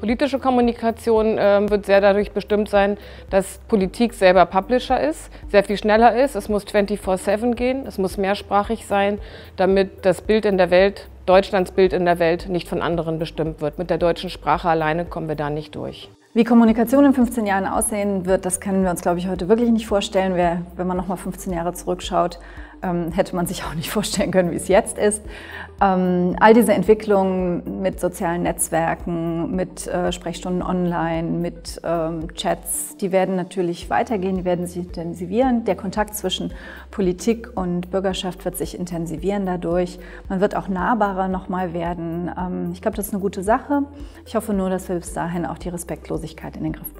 politische Kommunikation wird sehr dadurch bestimmt sein, dass Politik selber Publisher ist, sehr viel schneller ist. Es muss 24/7 gehen, es muss mehrsprachig sein, damit das Bild in der Welt, Deutschlands Bild in der Welt, nicht von anderen bestimmt wird. Mit der deutschen Sprache alleine kommen wir da nicht durch. Wie Kommunikation in 15 Jahren aussehen wird, das können wir uns, glaube ich, heute wirklich nicht vorstellen. Wenn man noch mal 15 Jahre zurückschaut, hätte man sich auch nicht vorstellen können, wie es jetzt ist. All diese Entwicklungen mit sozialen Netzwerken, mit Sprechstunden online, mit Chats, die werden natürlich weitergehen, die werden sich intensivieren. Der Kontakt zwischen Politik und Bürgerschaft wird sich intensivieren dadurch. Man wird auch nahbarer nochmal werden. Ich glaube, das ist eine gute Sache. Ich hoffe nur, dass wir bis dahin auch die Respektlosigkeit in den Griff bekommen.